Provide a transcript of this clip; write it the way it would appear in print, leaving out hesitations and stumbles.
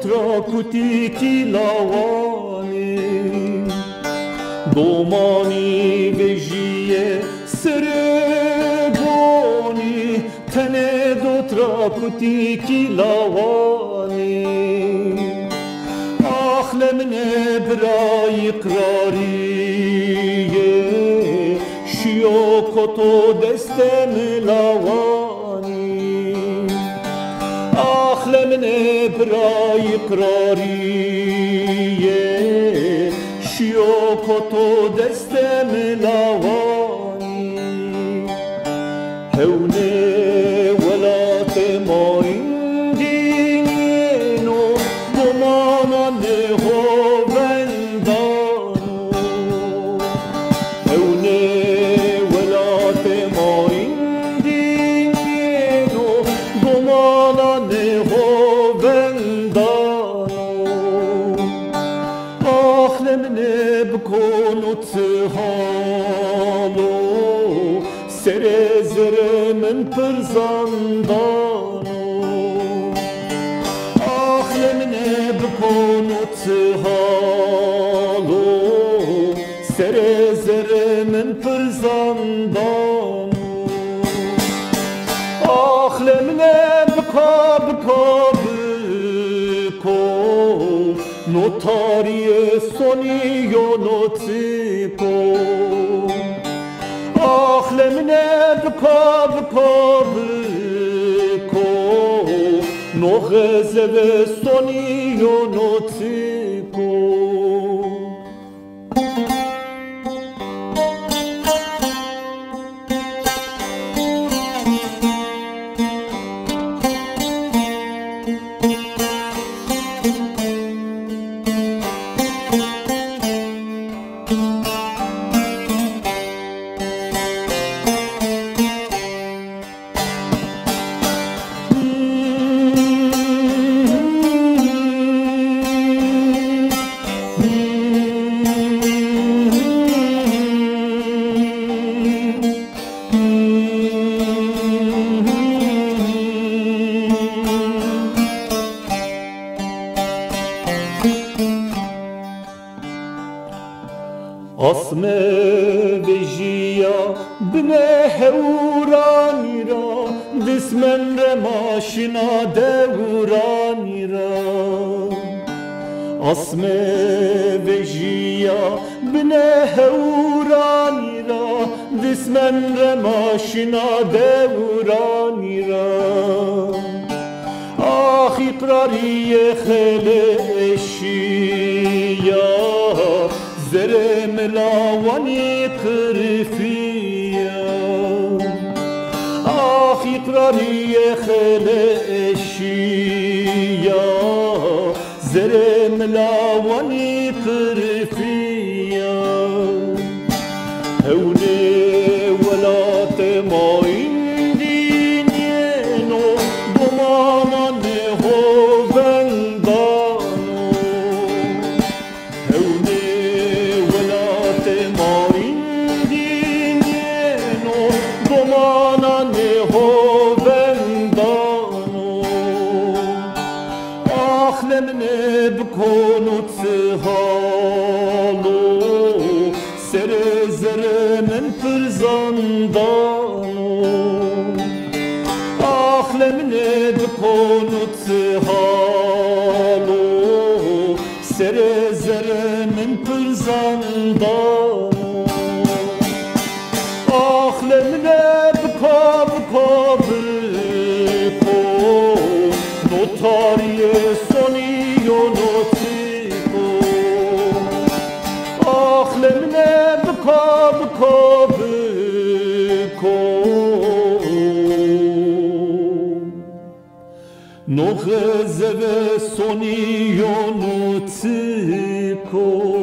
تراکوتی کیلاوانی دومانی ویژیه سرگونی تنه دو تراکوتی کیلاوانی آخلمنه برای اقراریه شیو کتو دستم لاوانی آخلمنه برای اقراریه شیو کتو دستم لاوانی هونه ولات ما این دینو گمانان هوندانو هونه ولات ما این دینو گمانان هوندانو آخلمنه بکنو تهالو سر زر من پرزندانو آخلمنه بکنو تهالو سر زر من پرزندانو آخلمنه بکا بکا بکو نوتاری سونیو نوتیکو آخلمنه بکا بکا بکو نو غزب سونیو نوتیکو اسمه ویژیا بنه هورانی را دسمن رماشنا دورانی را اسمه ویژیا بنه هورانی را دسمن رماشنا دورانی را آخ اقراری خلشیا زر ملاوانی قرفیا آخ اقراری خلشیا زر ملاوانی قرفیا هونه ولات ما این دینینو دمامان هوندانو هونه آخلمنه بکنو تهالو سر زر من پرزندانو آخلمنه بکنو تهالو سر زر من پرزندانو آخلمنه بکا بکا بکو نوتاری سونیو نوتیکو آخلمنه بکا بکا بکو نو غزب سونیو نوتیکو